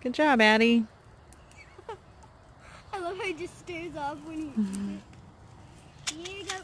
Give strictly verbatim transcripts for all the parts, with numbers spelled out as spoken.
Good job, Addie. I love how he just stares off when he Mm-hmm. Here you go.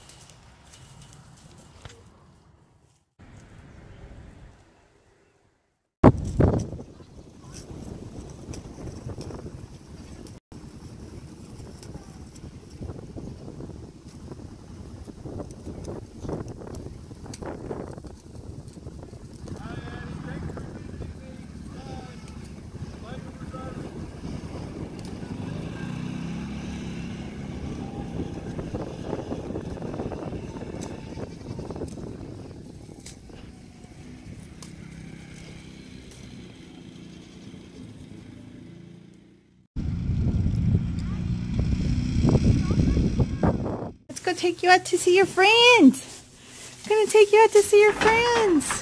Let's go take you out to see your friends. I'm gonna take you out to see your friends.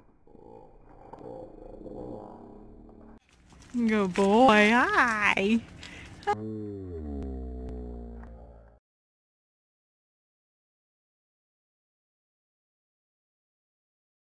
Good boy, hi.